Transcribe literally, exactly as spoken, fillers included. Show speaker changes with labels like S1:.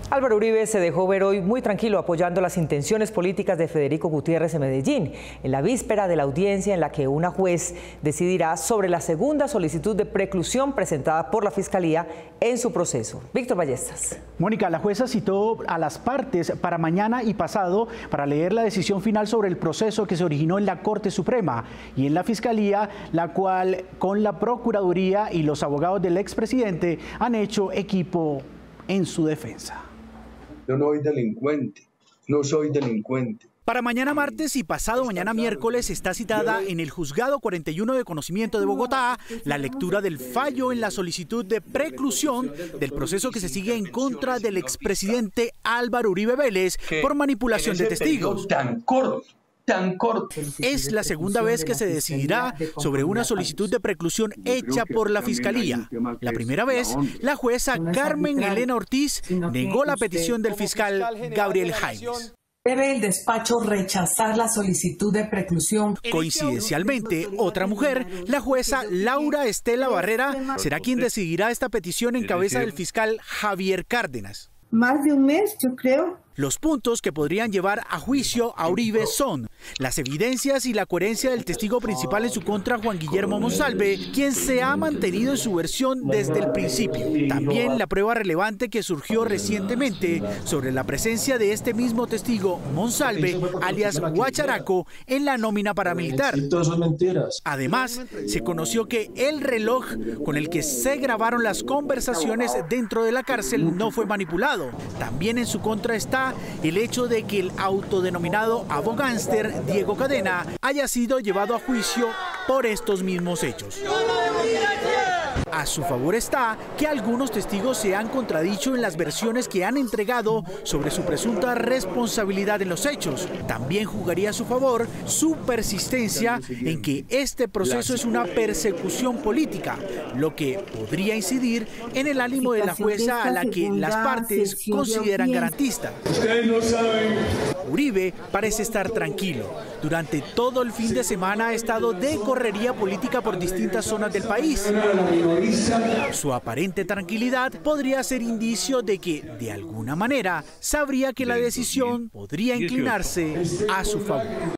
S1: Álvaro Uribe se dejó ver hoy muy tranquilo apoyando las intenciones políticas de Federico Gutiérrez en Medellín, en la víspera de la audiencia en la que una juez decidirá sobre la segunda solicitud de preclusión presentada por la Fiscalía en su proceso. Víctor Ballestas.
S2: Mónica, la jueza citó a las partes para mañana y pasado para leer la decisión final sobre el proceso que se originó en la Corte Suprema y en la Fiscalía, la cual con la Procuraduría y los abogados del expresidente han hecho equipo en su defensa.
S3: Yo no soy delincuente, no soy delincuente.
S2: Para mañana martes y pasado mañana miércoles está citada en el Juzgado cuarenta y uno de Conocimiento de Bogotá la lectura del fallo en la solicitud de preclusión del proceso que se sigue en contra del expresidente Álvaro Uribe Vélez por manipulación de testigos.
S3: Tan corto. Tan corto.
S2: Es la segunda vez que se decidirá sobre una solicitud de preclusión hecha por la Fiscalía. La primera vez, la jueza Carmen Elena Ortiz negó la petición del fiscal Gabriel Jaimes.
S4: Debe el despacho rechazar la solicitud de preclusión.
S2: Coincidencialmente, otra mujer, la jueza Laura Estela Barrera, será quien decidirá esta petición en cabeza del fiscal Javier Cárdenas.
S5: Más de un mes, yo creo.
S2: Los puntos que podrían llevar a juicio a Uribe son las evidencias y la coherencia del testigo principal en su contra, Juan Guillermo Monsalve, quien se ha mantenido en su versión desde el principio. También la prueba relevante que surgió recientemente sobre la presencia de este mismo testigo, Monsalve, alias Guacharaco, en la nómina paramilitar. Además, se conoció que el reloj con el que se grabaron las conversaciones dentro de la cárcel no fue manipulado. También en su contra está el hecho de que el autodenominado abogánster Diego Cadena haya sido llevado a juicio por estos mismos hechos. A su favor está que algunos testigos se han contradicho en las versiones que han entregado sobre su presunta responsabilidad en los hechos. También jugaría a su favor su persistencia en que este proceso es una persecución política, lo que podría incidir en el ánimo de la jueza a la que las partes consideran garantista.
S3: Ustedes no saben.
S2: Uribe parece estar tranquilo. Durante todo el fin de semana ha estado de correría política por distintas zonas del país. Su aparente tranquilidad podría ser indicio de que, de alguna manera, sabría que la decisión podría inclinarse a su favor.